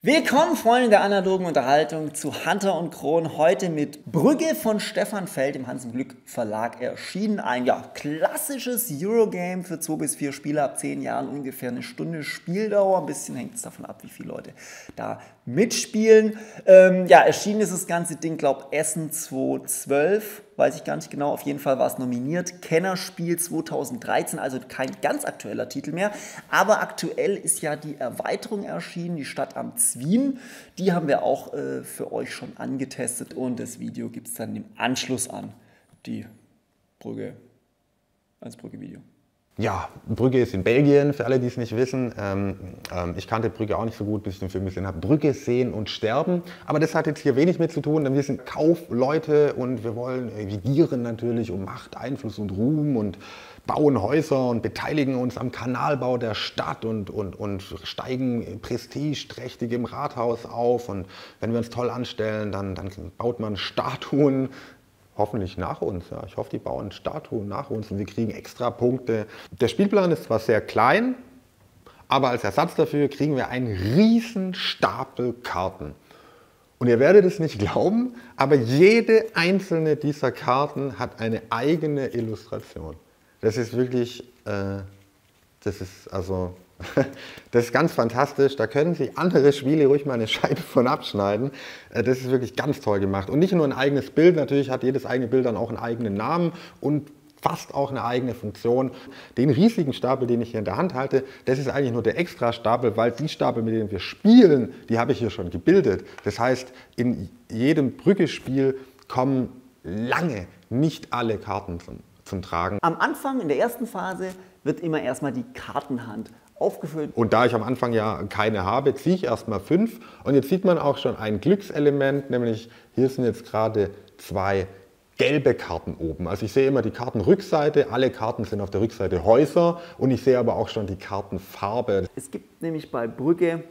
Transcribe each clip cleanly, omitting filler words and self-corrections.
Willkommen, Freunde der analogen Unterhaltung, zu Hunter und Kron. Heute mit Brügge von Stefan Feld im Hans im Glück Verlag erschienen. Ein klassisches Eurogame für 2 bis 4 Spieler ab 10 Jahren, ungefähr eine Stunde Spieldauer. Ein bisschen hängt es davon ab, wie viele Leute da mitspielen. Erschienen ist das ganze Ding, glaube ich, Essen 2012. Weiß ich gar nicht genau, auf jeden Fall war es nominiert. Kennerspiel 2013, also kein ganz aktueller Titel mehr. Aber aktuell ist ja die Erweiterung erschienen, die Stadt am Zwien. Die haben wir auch für euch schon angetestet und das Video gibt es dann im Anschluss an die Brügge, als Brügge-Video. Ja, Brügge ist in Belgien, für alle, die es nicht wissen. Ich kannte Brügge auch nicht so gut, bis ich den Film gesehen habe. Brügge sehen und sterben. Aber das hat jetzt hier wenig mit zu tun, denn wir sind Kaufleute und wir wollen regieren natürlich um Macht, Einfluss und Ruhm und bauen Häuser und beteiligen uns am Kanalbau der Stadt und steigen prestigeträchtig im Rathaus auf. Und wenn wir uns toll anstellen, dann baut man Statuen. Hoffentlich nach uns. Ja. Ich hoffe, die bauen Statuen nach uns und wir kriegen extra Punkte. Der Spielplan ist zwar sehr klein, aber als Ersatz dafür kriegen wir einen riesen Stapel Karten. Und ihr werdet es nicht glauben, aber jede einzelne dieser Karten hat eine eigene Illustration. Das ist wirklich, das ist ganz fantastisch, da können sich andere Spiele ruhig mal eine Scheibe von abschneiden. Das ist wirklich ganz toll gemacht. Und nicht nur ein eigenes Bild, natürlich hat jedes eigene Bild dann auch einen eigenen Namen und fast auch eine eigene Funktion. Den riesigen Stapel, den ich hier in der Hand halte, das ist eigentlich nur der Extra-Stapel, weil die Stapel, mit denen wir spielen, die habe ich hier schon gebildet. Das heißt, in jedem Brügge-Spiel kommen lange nicht alle Karten zum Tragen. Am Anfang, in der ersten Phase, wird immer erstmal die Kartenhand aufgefüllt. Und da ich am Anfang ja keine habe, ziehe ich erstmal 5. Und jetzt sieht man auch schon ein Glückselement, nämlich hier sind jetzt gerade 2 gelbe Karten oben. Also ich sehe immer die Kartenrückseite, alle Karten sind auf der Rückseite Häuser und ich sehe aber auch schon die Kartenfarbe. Es gibt nämlich bei Brügge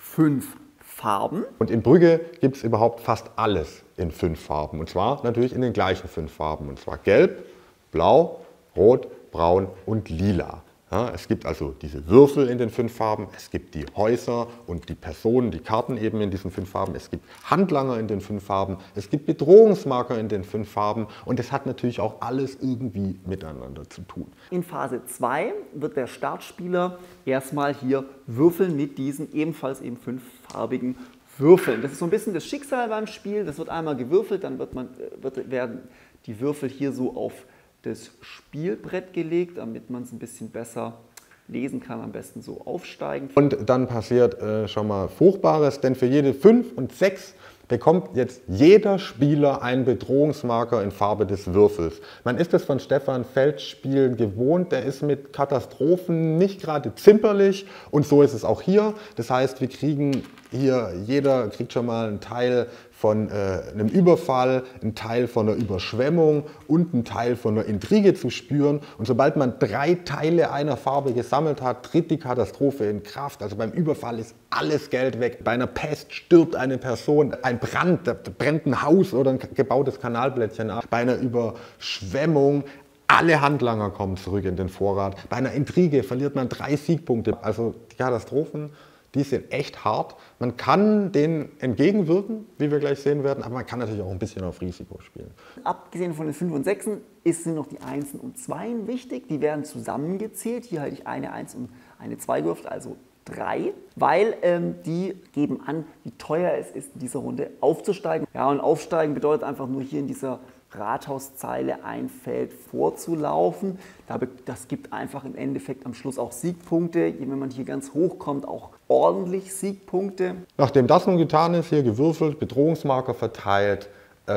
5 Farben. Und in Brügge gibt es überhaupt fast alles in 5 Farben. Und zwar natürlich in den gleichen 5 Farben. Und zwar gelb, blau, rot, braun und lila. Ja, es gibt also diese Würfel in den 5 Farben, es gibt die Häuser und die Personen, die Karten eben in diesen 5 Farben, es gibt Handlanger in den 5 Farben, es gibt Bedrohungsmarker in den 5 Farben und es hat natürlich auch alles irgendwie miteinander zu tun. In Phase 2 wird der Startspieler erstmal hier würfeln mit diesen ebenfalls eben 5-farbigen Würfeln. Das ist so ein bisschen das Schicksal beim Spiel, das wird einmal gewürfelt, dann werden die Würfel hier so auf das Spielbrett gelegt, damit man es ein bisschen besser lesen kann, am besten so aufsteigen. Und dann passiert schon mal Furchtbares, denn für jede 5 und 6 bekommt jetzt jeder Spieler einen Bedrohungsmarker in Farbe des Würfels. Man ist es von Stefan Feld Spielen gewohnt, der ist mit Katastrophen nicht gerade zimperlich und so ist es auch hier. Das heißt, wir kriegen hier, jeder kriegt schon mal einen Teil von einem Überfall, einen Teil von einer Überschwemmung und einen Teil von einer Intrige zu spüren. Und sobald man 3 Teile einer Farbe gesammelt hat, tritt die Katastrophe in Kraft. Also beim Überfall ist alles Geld weg. Bei einer Pest stirbt eine Person, ein Brand, da brennt ein Haus oder ein gebautes Kanalblättchen ab. Bei einer Überschwemmung, alle Handlanger kommen zurück in den Vorrat. Bei einer Intrige verliert man 3 Siegpunkte. Also die Katastrophen, die sind echt hart. Man kann denen entgegenwirken, wie wir gleich sehen werden, aber man kann natürlich auch ein bisschen auf Risiko spielen. Abgesehen von den 5 und 6 sind noch die 1 und 2 wichtig. Die werden zusammengezählt. Hier halte ich eine 1 und eine 2 gewürfelt, also 3, weil die geben an, wie teuer es ist, in dieser Runde aufzusteigen. Ja, und aufsteigen bedeutet einfach nur hier in dieser Rathauszeile ein Feld vorzulaufen. Das gibt einfach im Endeffekt am Schluss auch Siegpunkte. Wenn man hier ganz hoch kommt, auch ordentlich Siegpunkte. Nachdem das nun getan ist, hier gewürfelt, Bedrohungsmarker verteilt,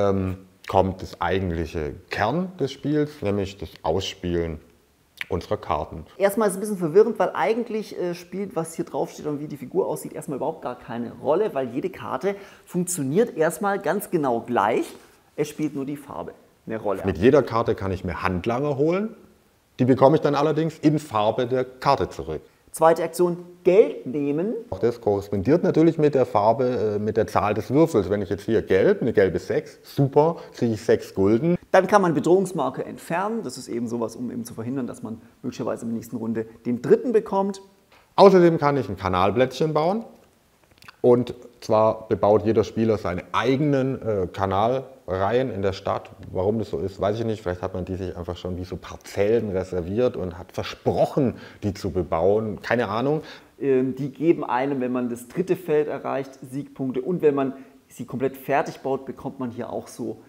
kommt das eigentliche Kern des Spiels, nämlich das Ausspielen unserer Karten. Erstmal ist es ein bisschen verwirrend, weil eigentlich spielt, was hier drauf steht und wie die Figur aussieht, erstmal überhaupt gar keine Rolle, weil jede Karte funktioniert erstmal ganz genau gleich. Es spielt nur die Farbe eine Rolle. Mit jeder Karte kann ich mir Handlanger holen. Die bekomme ich dann allerdings in Farbe der Karte zurück. Zweite Aktion, Geld nehmen. Auch das korrespondiert natürlich mit der Farbe, mit der Zahl des Würfels. Wenn ich jetzt hier gelb, eine gelbe 6, super, kriege ich 6 Gulden. Dann kann man Bedrohungsmarke entfernen. Das ist eben sowas, um eben zu verhindern, dass man möglicherweise in der nächsten Runde den 3. bekommt. Außerdem kann ich ein Kanalblättchen bauen. Und zwar bebaut jeder Spieler seine eigenen Kanalreihen in der Stadt. Warum das so ist, weiß ich nicht. Vielleicht hat man die sich einfach schon wie so Parzellen reserviert und hat versprochen, die zu bebauen. Keine Ahnung. Die geben einem, wenn man das dritte Feld erreicht, Siegpunkte. Und wenn man sie komplett fertig baut, bekommt man hier auch so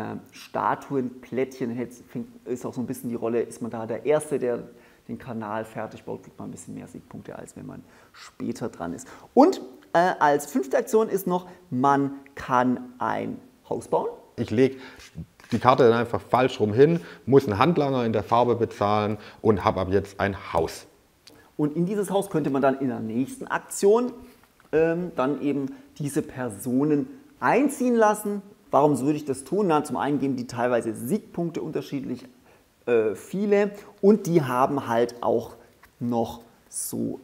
Statuen, Plättchen. Ist auch so ein bisschen die Rolle, ist man da der Erste, der den Kanal fertig baut, kriegt man ein bisschen mehr Siegpunkte, als wenn man später dran ist. Und als 5. Aktion ist noch, man kann ein Haus bauen. Ich lege die Karte dann einfach falsch rum hin, muss einen Handlanger in der Farbe bezahlen und habe ab jetzt ein Haus. Und in dieses Haus könnte man dann in der nächsten Aktion dann eben diese Personen einziehen lassen. Warum würde ich das tun? Na, zum einen geben die teilweise Siegpunkte unterschiedlich viele und die haben halt auch noch so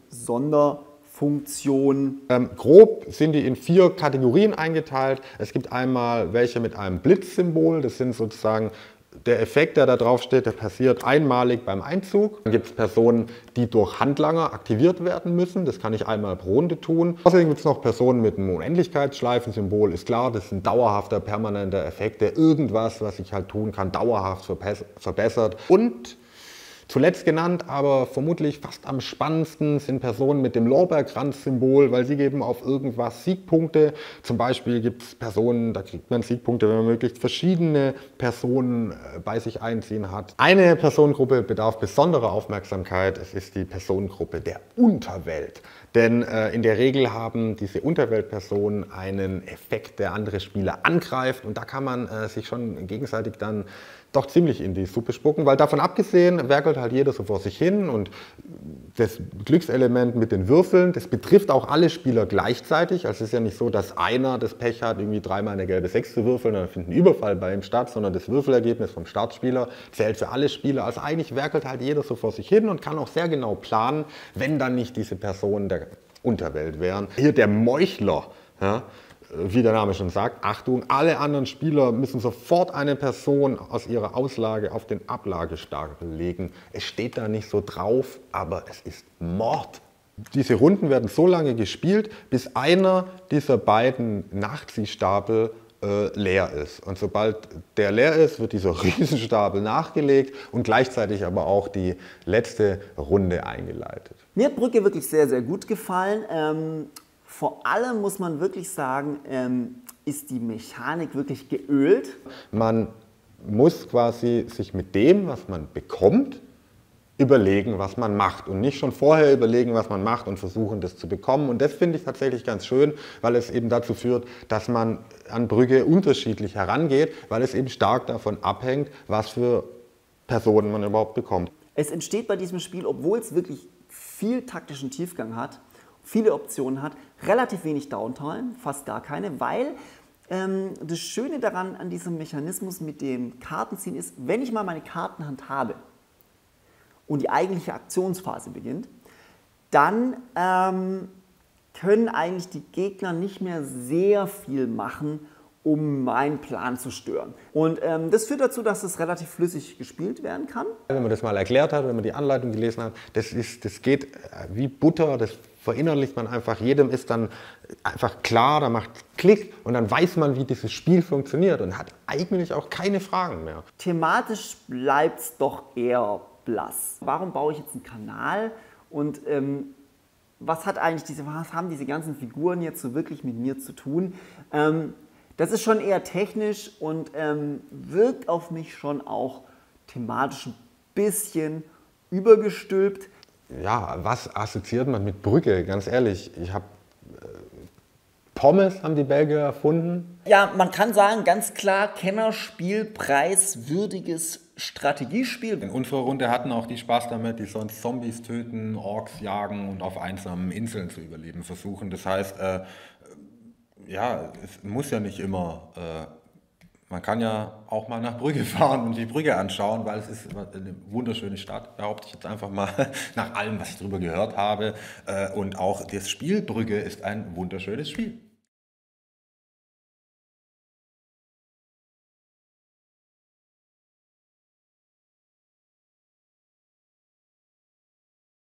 Sonderfunktionen. Grob sind die in 4 Kategorien eingeteilt. Es gibt einmal welche mit einem Blitzsymbol, das sind sozusagen der Effekt, der da drauf steht, der passiert einmalig beim Einzug. Dann gibt es Personen, die durch Handlanger aktiviert werden müssen. Das kann ich einmal pro Runde tun. Außerdem gibt es noch Personen mit einem Unendlichkeitsschleifensymbol. Ist klar, das ist ein dauerhafter, permanenter Effekt, der irgendwas, was ich halt tun kann, dauerhaft verbessert. Und zuletzt genannt, aber vermutlich fast am spannendsten, sind Personen mit dem Lorbeerkranz-Symbol, weil sie geben auf irgendwas Siegpunkte. Zum Beispiel gibt es Personen, da kriegt man Siegpunkte, wenn man möglichst verschiedene Personen bei sich einziehen hat. Eine Personengruppe bedarf besonderer Aufmerksamkeit. Es ist die Personengruppe der Unterwelt. Denn in der Regel haben diese Unterweltpersonen einen Effekt, der andere Spieler angreift. Und da kann man sich schon gegenseitig dann doch ziemlich in die Suppe spucken, weil davon abgesehen werkelt halt jeder so vor sich hin und das Glückselement mit den Würfeln, das betrifft auch alle Spieler gleichzeitig. Also es ist ja nicht so, dass einer das Pech hat, irgendwie 3-mal eine gelbe 6 zu würfeln und dann findet ein Überfall bei ihm statt, sondern das Würfelergebnis vom Startspieler zählt für alle Spieler. Also eigentlich werkelt halt jeder so vor sich hin und kann auch sehr genau planen, wenn dann nicht diese Personen der Unterwelt wären. Hier der Meuchler, ja, wie der Name schon sagt, Achtung, alle anderen Spieler müssen sofort eine Person aus ihrer Auslage auf den Ablagestapel legen. Es steht da nicht so drauf, aber es ist Mord. Diese Runden werden so lange gespielt, bis einer dieser beiden Nachziehstapel leer ist. Und sobald der leer ist, wird dieser Riesenstapel nachgelegt und gleichzeitig aber auch die letzte Runde eingeleitet. Mir hat Brügge wirklich sehr, sehr gut gefallen. Vor allem muss man wirklich sagen, ist die Mechanik wirklich geölt. Man muss quasi sich mit dem, was man bekommt, überlegen, was man macht und nicht schon vorher überlegen, was man macht und versuchen, das zu bekommen. Und das finde ich tatsächlich ganz schön, weil es eben dazu führt, dass man an Brügge unterschiedlich herangeht, weil es eben stark davon abhängt, was für Personen man überhaupt bekommt. Es entsteht bei diesem Spiel, obwohl es wirklich viel taktischen Tiefgang hat, viele Optionen hat, relativ wenig Downtime, fast gar keine, weil das Schöne daran an diesem Mechanismus mit dem Kartenziehen ist, wenn ich mal meine Kartenhand habe und die eigentliche Aktionsphase beginnt, dann können eigentlich die Gegner nicht mehr sehr viel machen, um meinen Plan zu stören. Und das führt dazu, dass es relativ flüssig gespielt werden kann. Wenn man das mal erklärt hat, wenn man die Anleitung gelesen hat, das geht wie Butter, das verinnerlicht man einfach. Jedem ist dann einfach klar, da macht Klick und dann weiß man, wie dieses Spiel funktioniert und hat eigentlich auch keine Fragen mehr. Thematisch bleibt es doch eher blass. Warum baue ich jetzt einen Kanal und was haben diese ganzen Figuren jetzt so wirklich mit mir zu tun? Das ist schon eher technisch und wirkt auf mich schon auch thematisch ein bisschen übergestülpt. Ja, was assoziiert man mit Brügge? Ganz ehrlich, Pommes haben die Belgier erfunden. Ja, man kann sagen, ganz klar, Kennerspiel, preiswürdiges Strategiespiel. In unserer Runde hatten auch die Spaß damit, die sonst Zombies töten, Orks jagen und auf einsamen Inseln zu überleben versuchen. Das heißt, ja, es muss ja nicht immer, man kann ja auch mal nach Brügge fahren und die Brügge anschauen, weil es ist eine wunderschöne Stadt, behaupte ich jetzt einfach mal, nach allem, was ich darüber gehört habe. Und auch das Spiel Brügge ist ein wunderschönes Spiel.